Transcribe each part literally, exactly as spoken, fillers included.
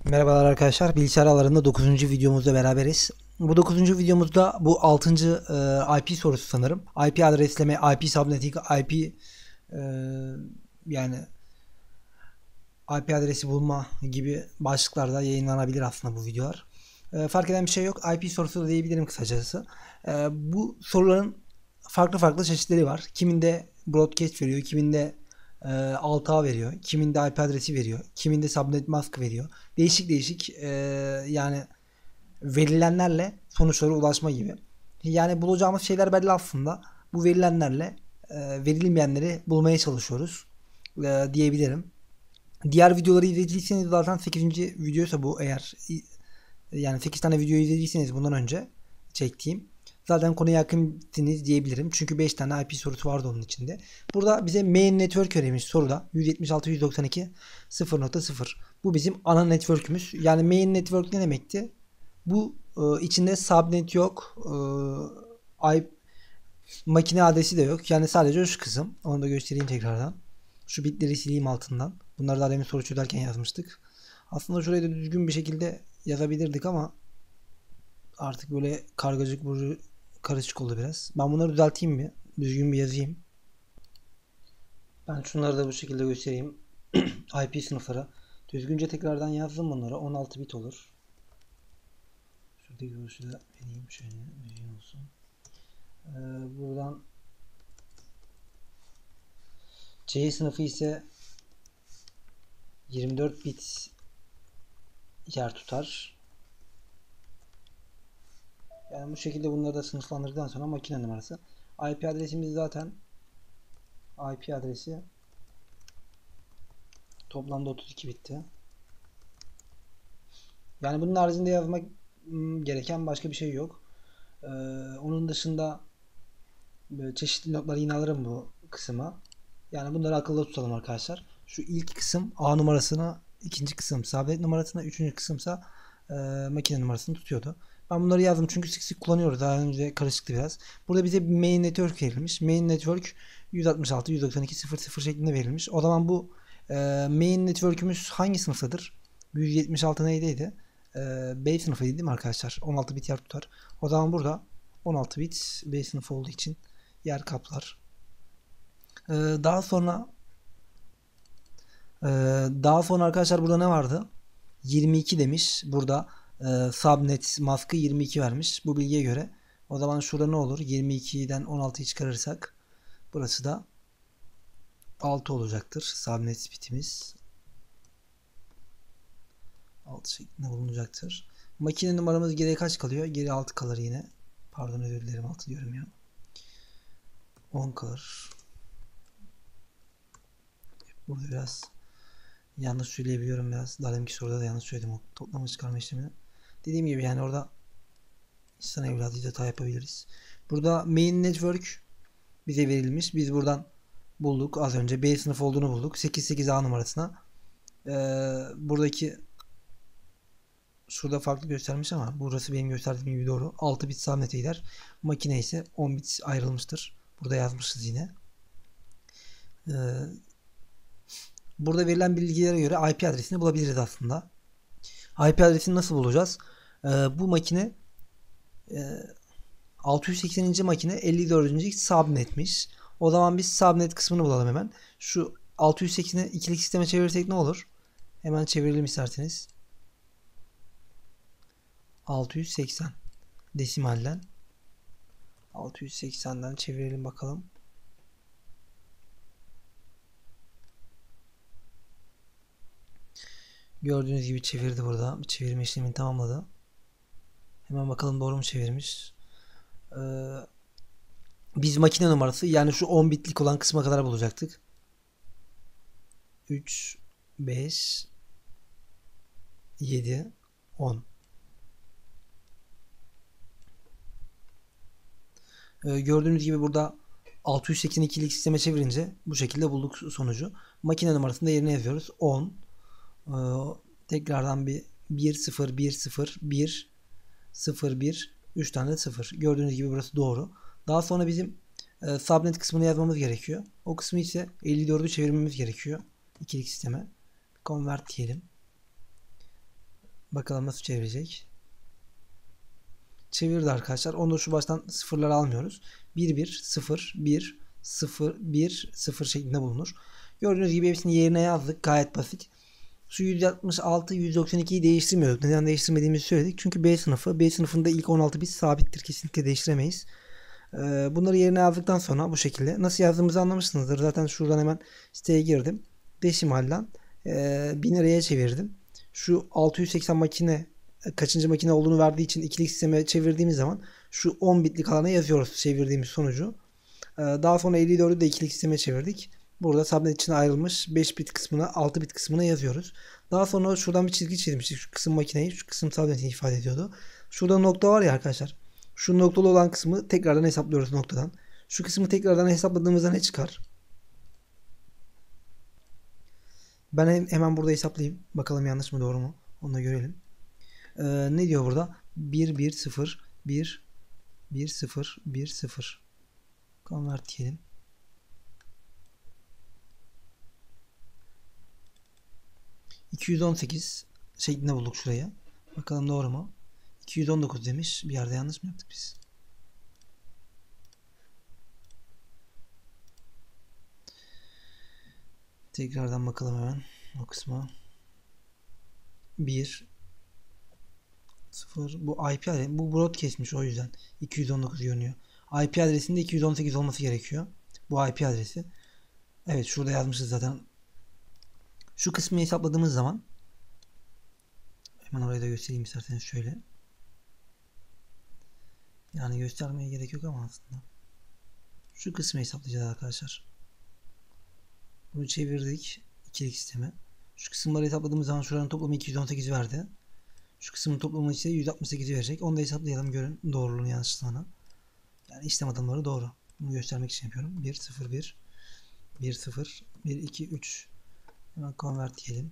Merhabalar arkadaşlar. Bilgisayar alanında dokuzuncu videomuzda beraberiz. Bu dokuzuncu videomuzda bu altıncı E, I P sorusu sanırım. I P adresleme, I P subnetting, I P e, yani I P adresi bulma gibi başlıklarda yayınlanabilir aslında bu videolar. E, fark eden bir şey yok. I P sorusu da diyebilirim kısacası. E, bu soruların farklı farklı çeşitleri var. Kiminde broadcast veriyor, kiminde e, altı A veriyor, kiminde I P adresi veriyor, kiminde subnet mask veriyor. Değişik değişik e, yani verilenlerle sonuçlara ulaşma gibi. Yani bulacağımız şeyler belli aslında. Bu verilenlerle e, verilmeyenleri bulmaya çalışıyoruz e, diyebilirim. Diğer videoları izlediyseniz zaten sekizinci videoysa bu, eğer yani sekiz tane video izlediyseniz bundan önce çektiğim, zaten konuya yakınsınız diyebilirim. Çünkü beş tane I P sorusu vardı onun içinde. Burada bize main network verilmiş soruda yüz yetmiş altı nokta yüz doksan iki nokta sıfır nokta sıfır. Bu bizim ana network'ümüz. Yani main network ne demekti? Bu e, içinde subnet yok. E, I, makine adresi de yok. Yani sadece şu kısım. Onu da göstereyim tekrardan. Şu bitleri sileyim altından. Bunları da demin soru çözerken yazmıştık. Aslında şurayı da düzgün bir şekilde yazabilirdik ama artık böyle kargacık burcu karışık oldu biraz. Ben bunları düzelteyim mi? Düzgün bir yazayım. Ben şunları da bu şekilde göstereyim. I P sınıfları. Düzgünce tekrardan yazdım bunları. on altı bit olur. Şuradaki görüşü de vereyim şöyle düzgün olsun. Ee, buradan C sınıfı ise yirmi dört bit yer tutar. Yani bu şekilde bunları da sınıflandırdıktan sonra makine numarası. I P adresimiz zaten I P adresi toplamda otuz iki bitti. Yani bunun haricinde yazmak gereken başka bir şey yok. Ee, onun dışında böyle çeşitli notları yine alırım bu kısma. Yani bunları akılda tutalım arkadaşlar. Şu ilk kısım A numarasına, ikinci kısım sabit numarasına, üçüncü kısımsa e, makine numarasını tutuyordu. Ben bunları yazdım çünkü sık sık kullanıyoruz. Daha önce karışıktı biraz. Burada bize bir main network verilmiş. Main network yüz altmış altı nokta yüz doksan iki nokta sıfır sıfır şeklinde verilmiş. O zaman bu e, main network'ümüz hangi sınıftadır? yüz yetmiş altı neydiydi? E, B sınıfıydı değil mi arkadaşlar? on altı bit yer tutar. O zaman burada on altı bit B sınıfı olduğu için yer kaplar. Ee, daha sonra e, daha sonra arkadaşlar burada ne vardı? yirmi iki demiş. Burada e, subnet maskı yirmi iki vermiş. Bu bilgiye göre. O zaman şurada ne olur? yirmi ikiden on altıyı çıkarırsak burası da altı olacaktır. Subnet bitimiz altı şeklinde bulunacaktır. Makine numaramız geriye kaç kalıyor? Geri altı kalır yine. Pardon, özür dilerim, altı diyorum ya. on kalır. Burada biraz yanlış söyleyebiliyorum biraz. Daha deminki soruda da yanlış söyledim o toplama çıkarma işlemini. Dediğim gibi yani orada insan evladıyla hata yapabiliriz. Burada main network bize verilmiş. Biz buradan bulduk az önce. B sınıf olduğunu bulduk. sekiz sekiz A numarasına. Ee, buradaki şurada farklı göstermiş ama burası benim gösterdiğim gibi doğru. altı bit subnet'e gider. Makine ise on bit ayrılmıştır. Burada yazmışız yine. Ee, burada verilen bilgilere göre I P adresini bulabiliriz aslında. I P adresini nasıl bulacağız? Ee, bu makine e, altı yüz sekseninci makine elli dördüncü subnetmiş. O zaman biz subnet kısmını bulalım hemen. Şu altı yüz sekseni ikilik sisteme çevirirsek ne olur? Hemen çevirelim isterseniz. altı yüz seksen desimalden altı yüz seksenden çevirelim bakalım. Gördüğünüz gibi çevirdi burada. Çevirme işlemini tamamladı. Hemen bakalım doğru mu çevirmiş. Ee, biz makine numarası yani şu on bitlik olan kısma kadar bulacaktık. üç, beş, yedi, on. Ee, gördüğünüz gibi burada altı yüz seksen ikilik sisteme çevirince bu şekilde bulduk sonucu. Makine numarasını da yerine yazıyoruz. on. Ee, tekrardan bir bir sıfır bir sıfır bir sıfır bir üç tane sıfır. Gördüğünüz gibi burası doğru. Daha sonra bizim e, subnet kısmını yazmamız gerekiyor. O kısmı ise elli dördü çevirmemiz gerekiyor. İkilik sisteme. Convert diyelim. Bakalım nasıl çevirecek. Çevirdi arkadaşlar. Onu şu baştan sıfırları almıyoruz. bir bir sıfır bir sıfır bir sıfır şeklinde bulunur. Gördüğünüz gibi hepsini yerine yazdık. Gayet basit. Şu yüz altmış altı yüz doksan ikiyi değiştirmiyorduk. Neden değiştirmediğimizi söyledik. Çünkü B sınıfı. B sınıfında ilk on altı bit sabittir. Kesinlikle değiştiremeyiz. Bunları yerine yazdıktan sonra bu şekilde. Nasıl yazdığımızı anlamışsınızdır. Zaten şuradan hemen siteye girdim. Desimalden binareye çevirdim. Şu altı yüz seksen makine kaçıncı makine olduğunu verdiği için ikilik sisteme çevirdiğimiz zaman şu on bitlik alana yazıyoruz çevirdiğimiz sonucu. Daha sonra elli dördü de ikilik sisteme çevirdik. Burada subnet içine ayrılmış beş bit kısmına altı bit kısmına yazıyoruz. Daha sonra şuradan bir çizgi çizmiştik. Şu kısım makineyi, şu kısım subnet'i ifade ediyordu. Şurada nokta var ya arkadaşlar. Şu noktalı olan kısmı tekrardan hesaplıyoruz noktadan. Şu kısmı tekrardan hesapladığımızda ne çıkar? Ben hemen burada hesaplayayım. Bakalım yanlış mı doğru mu? Onu da görelim. Ee, ne diyor burada? bir bir sıfır bir bir sıfır bir sıfır. Convert diyelim. iki yüz on sekiz şeklinde bulduk şuraya. Bakalım doğru mu? iki yüz on dokuz demiş. Bir yerde yanlış mı yaptık biz? Tekrardan bakalım hemen o kısma. bir sıfır bu I P adresi, bu broadcast'miş, o yüzden iki yüz on dokuz görünüyor. I P adresinde iki yüz on sekiz olması gerekiyor. Bu I P adresi. Evet, şurada yazmışız zaten. Şu kısmı hesapladığımız zaman hemen orayı da göstereyim isterseniz şöyle. Yani göstermeye gerek yok ama aslında. Şu kısmı hesaplayacağız arkadaşlar. Bunu çevirdik. İkilik sisteme. Şu kısımları hesapladığımız zaman şuranın toplamı iki yüz on sekiz verdi. Şu kısmın toplamı ise yüz altmış sekiz verecek. Onu da hesaplayalım, görün doğruluğunu yanlışlığını. Yani işlem adımları doğru. Bunu göstermek için yapıyorum. bir sıfır bir bir sıfır bir iki üç. Hemen convert diyelim.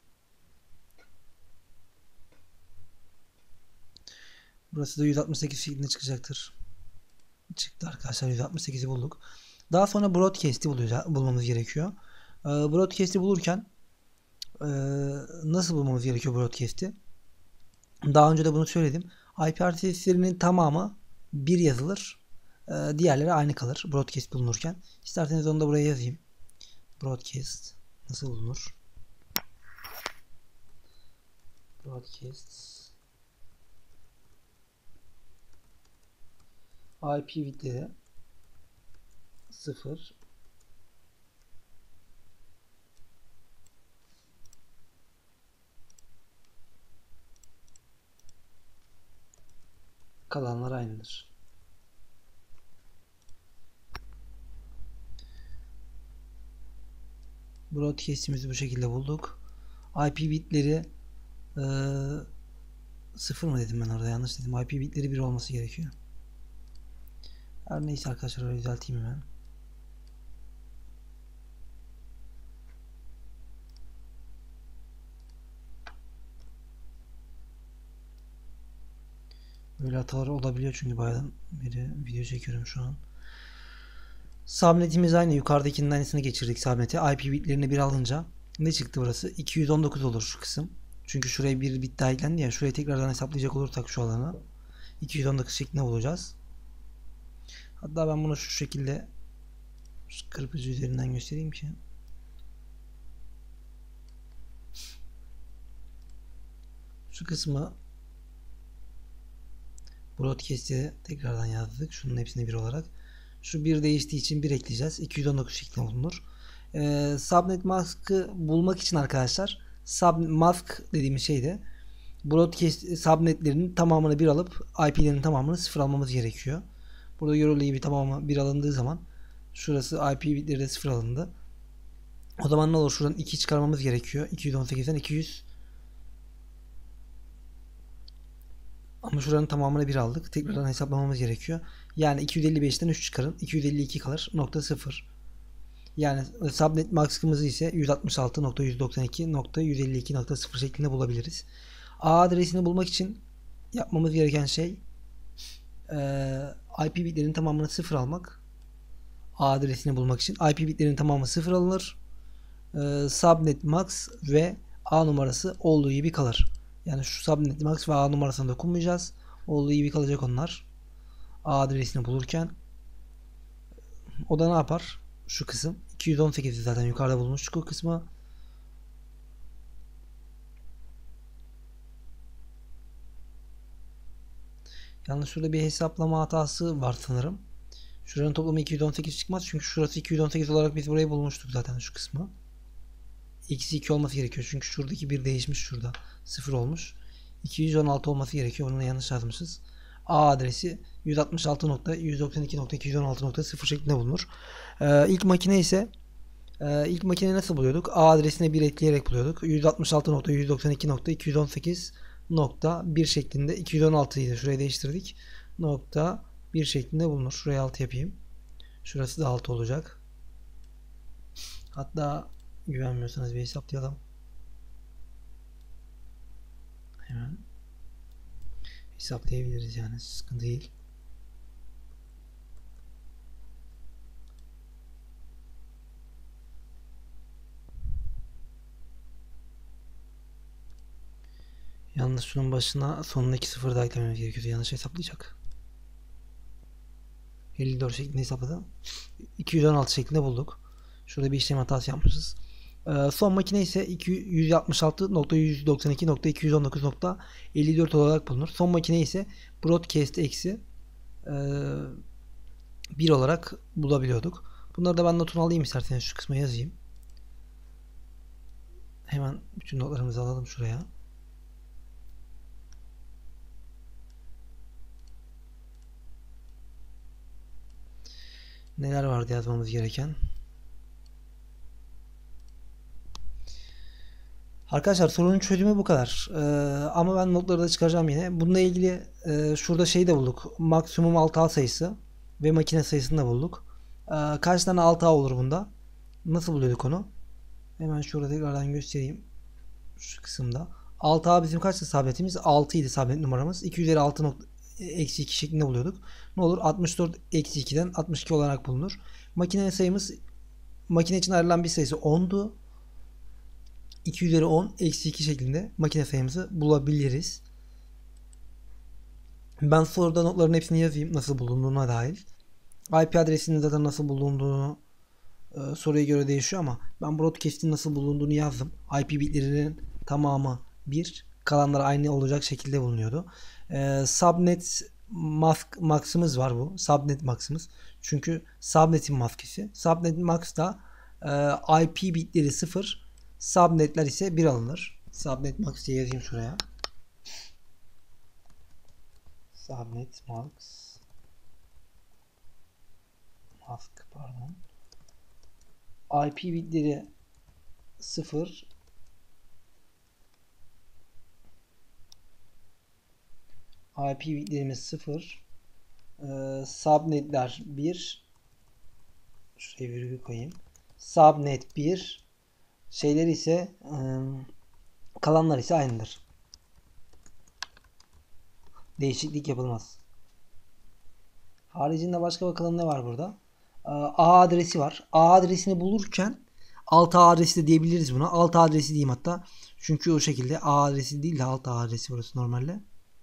Burası da yüz altmış sekiz şeklinde çıkacaktır. Çıktı arkadaşlar, yüz altmış sekizi bulduk. Daha sonra broadcast'i bulmamız gerekiyor. Broadcast'i bulurken nasıl bulmamız gerekiyor broadcast'i? Daha önce de bunu söyledim. I P adreslerinin tamamı bir yazılır. Diğerleri aynı kalır broadcast bulunurken. İsterseniz onu da buraya yazayım. Broadcast nasıl bulunur? Broadcast I P bitleri sıfır kalanlar aynıdır. Broadcast'imizi bu şekilde bulduk. I P bitleri e, sıfır mı dedim ben orada, yanlış dedim. I P bitleri bir olması gerekiyor. Her neyse arkadaşlar, öyle düzelteyim hemen. Böyle hatalar olabiliyor çünkü bayağı beri video çekiyorum şu an. Subnetimiz aynı. Yukarıdakinin aynısını geçirdik subnet'e. I P bitlerini bir alınca ne çıktı burası? iki yüz on dokuz olur şu kısım. Çünkü şuraya bir bit daha eklendi ya. Şurayı tekrardan hesaplayacak olursak şu alanı iki yüz on dokuz şeklinde bulacağız. Hatta ben bunu şu şekilde şu kırpıcı üzerinden göstereyim ki. Şu kısmı broadcast'e tekrardan yazdık. Şunun hepsini bir olarak. Şu bir değiştiği için bir ekleyeceğiz. iki yüz on dokuz şeklinde bulunur. Ee, subnet mask'ı bulmak için arkadaşlar, sub mask dediğimiz şeyde broadcast subnetlerinin tamamını bir alıp I P'lerin tamamını sıfır almamız gerekiyor. Burada görüldüğü gibi tamamı bir alındığı zaman şurası I P bitleri de sıfır alındı. O zaman ne olur? Şuradan iki çıkarmamız gerekiyor. iki yüz on sekizden iki yüz. Ama şuranın tamamını bir aldık. Tekrardan hesaplamamız gerekiyor. Yani iki yüz elli beşten üç çıkarın. iki yüz elli iki kalır. Nokta sıfır. Yani subnet max'ımızı ise yüz altmış altı nokta yüz doksan iki nokta yüz elli iki nokta sıfır şeklinde bulabiliriz. A adresini bulmak için yapmamız gereken şey I P bitlerin tamamını sıfır almak. A adresini bulmak için I P bitlerin tamamı sıfır alınır. Subnet max ve A numarası olduğu gibi kalır. Yani şu subnet max ve A numarasına dokunmayacağız. Olduğu gibi kalacak onlar. A adresini bulurken. O da ne yapar? Şu kısım. iki yüz on sekiz zaten yukarıda bulmuştuk o kısmı. Yalnız şurada bir hesaplama hatası var sanırım. Şuranın toplamı iki yüz on sekiz çıkmaz. Çünkü şurası iki yüz on sekiz olarak biz burayı bulmuştuk zaten şu kısmı. Eksi iki olması gerekiyor. Çünkü şuradaki bir değişmiş şurada. sıfır olmuş. iki yüz on altı olması gerekiyor. Onu yanlış yazmışız. A adresi yüz altmış altı nokta yüz doksan iki nokta iki yüz on altı nokta sıfır şeklinde bulunur. Ee, ilk makine ise e, ilk makine nasıl buluyorduk? A adresine bir ekleyerek buluyorduk. yüz altmış altı nokta yüz doksan iki nokta iki yüz on sekiz nokta bir şeklinde, iki yüz on altıyı da şuraya değiştirdik. Nokta bir şeklinde bulunur. Şuraya altı yapayım. Şurası da altı olacak. Hatta güvenmiyorsanız bir hesaplayalım. Hemen hesaplayabiliriz yani, sıkıntı değil. Yalnız şunun başına sonundaki sıfır da eklememiz gerekiyordu. Yanlış hesaplayacak. elli dört şeklinde hesapladım. iki yüz on altı şeklinde bulduk. Şurada bir işlem hatası yapmışız. Ee, son makine ise yüz altmış altı nokta yüz doksan iki nokta iki yüz on dokuz nokta elli dört olarak bulunur. Son makine ise broadcast eksi bir olarak bulabiliyorduk. Bunları da ben notunu alayım, isterseniz şu kısma yazayım. Hemen bütün notlarımızı alalım şuraya. Neler vardı yazmamız gereken? Arkadaşlar sorunun çözümü bu kadar. Ee, ama ben notları da çıkaracağım yine. Bununla ilgili e, şurada şeyi de bulduk. Maksimum altı A sayısı ve makine sayısını da bulduk. Ee, kaç tane altı A olur bunda? Nasıl buluyorduk onu? Hemen şurada tekrardan göstereyim. Şu kısımda. altı A bizim kaçtı sabitimiz? altı idi sabit numaramız. iki üzeri altı nokta eksi iki şeklinde buluyorduk. Ne olur? altmış dört eksi ikiden altmış iki olarak bulunur. Makine sayımız, makine için ayrılan bir sayısı ondu. iki üzeri on eksi iki şeklinde makine sayımızı bulabiliriz. Ben soruda notların hepsini yazayım nasıl bulunduğuna dair. I P adresinin zaten nasıl bulunduğunu e, soruya göre değişiyor ama ben broadcast'in nasıl bulunduğunu yazdım. I P bitlerinin tamamı bir, kalanlar aynı olacak şekilde bulunuyordu. E, subnet mask, max'ımız var bu. Subnet max'ımız. Çünkü subnet'in maskesi. Subnet max da e, I P bitleri sıfır, subnetler ise bir alınır. Subnet max diye yazayım şuraya. Subnet max mask pardon. I P bitleri sıfır, I P bitlerimiz sıfır, ee, subnetler bir, şuraya virgül koyayım. Subnet bir, şeyler ise ıı, kalanlar ise aynıdır. Değişiklik yapılmaz. Haricinde başka bakalım ne var burada? A adresi var. A adresini bulurken alt A adresi de diyebiliriz buna. Alt A adresi diyeyim hatta. Çünkü o şekilde A adresi değil de alt A adresi burası normalde.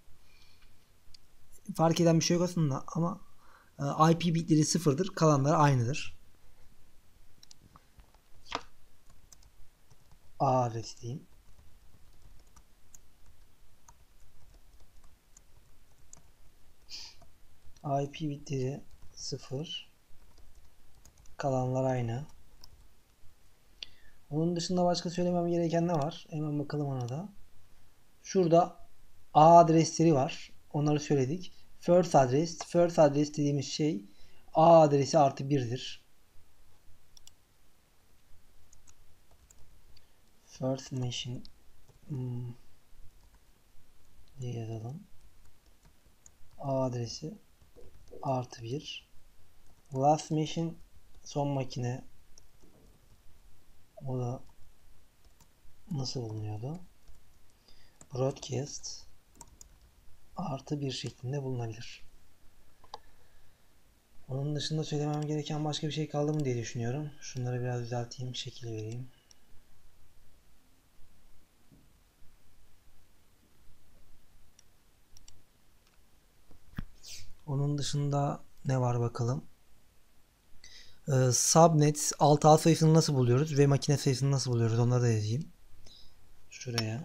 Fark eden bir şey yok aslında ama I P bitleri sıfırdır. Kalanlar aynıdır. A adresi diyeyim. I P bitleri sıfır. Kalanlar aynı. Onun dışında başka söylemem gereken ne var? Hemen bakalım ona da. Şurada A adresleri var. Onları söyledik. First address. First address dediğimiz şey A adresi artı birdir. First machine hmm, diye yazalım. A adresi artı bir. Last machine son makine, o da nasıl bulunuyordu? Broadcast artı bir şeklinde bulunabilir. Onun dışında söylemem gereken başka bir şey kaldı mı diye düşünüyorum. Şunları biraz düzelteyim, şekil vereyim. Onun dışında ne var bakalım. Ee, subnet alt ağ sayısını nasıl buluyoruz ve makine sayısını nasıl buluyoruz, onları da yazayım. Şuraya.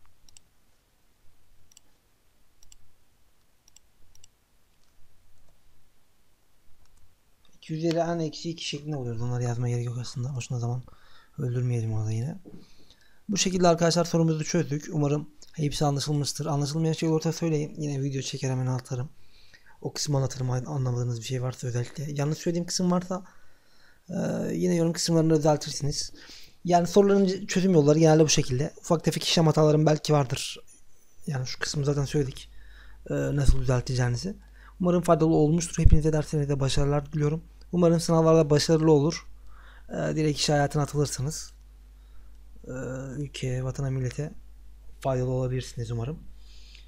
iki üzeri n eksi iki şeklinde buluyoruz. Onları yazmaya gerek yok aslında. Boşuna zaman öldürmeyelim orada yine. Bu şekilde arkadaşlar sorumuzu çözdük. Umarım hepsi anlaşılmıştır. Anlaşılmayan şey olursa söyleyin. Yine video çeker hemen atarım. O kısmı anlatırım, anlamadığınız bir şey varsa özellikle. Yanlış söylediğim kısım varsa e, yine yorum kısımlarını düzeltirsiniz. Yani soruların çözüm yolları genelde bu şekilde. Ufak tefek işlem hatalarım belki vardır. Yani şu kısmı zaten söyledik. E, nasıl düzelteceğinizi. Umarım faydalı olmuştur. Hepinize derslerinizde başarılar diliyorum. Umarım sınavlarda başarılı olur. E, direkt iş hayatına atılırsınız. E, ülkeye, vatana, millete faydalı olabilirsiniz umarım.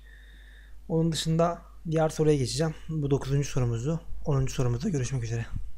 Onun dışında diğer soruya geçeceğim. Bu dokuzuncu sorumuzdu. onuncu sorumuzda görüşmek üzere.